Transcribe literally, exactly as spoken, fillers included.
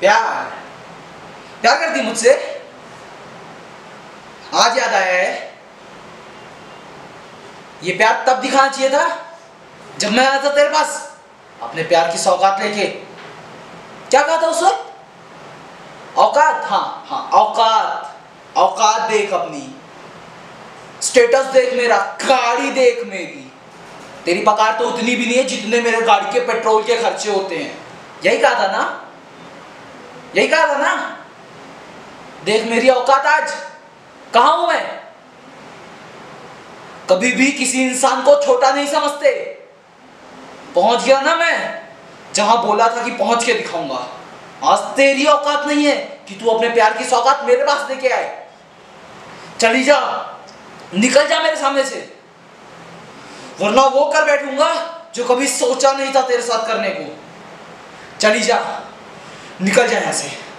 प्यार प्यार करती मुझसे? आज याद आया है? ये प्यार तब दिखाना चाहिए था जब मैं आया था तेरे पास अपने प्यार की सौगात लेके। क्या कहा था उस वक्त? औकात, हाँ हाँ औकात। औकात देख अपनी, स्टेटस देख मेरा, गाड़ी देख मेरी। तेरी पगार तो उतनी भी नहीं है जितने मेरे गाड़ी के पेट्रोल के खर्चे होते हैं। यही कहा था ना? यही कहा था ना? देख मेरी औकात आज। कहां हूं मैं? कभी भी किसी इंसान को छोटा नहीं समझते। पहुंच गया ना मैं जहां बोला था कि पहुंच के दिखाऊंगा। आज तेरी औकात नहीं है कि तू अपने प्यार की सौगात मेरे पास लेके आए। चली जा, निकल जा मेरे सामने से, वरना वो कर बैठूंगा जो कभी सोचा नहीं था तेरे साथ करने को। चली जा, निकल जा यहां से।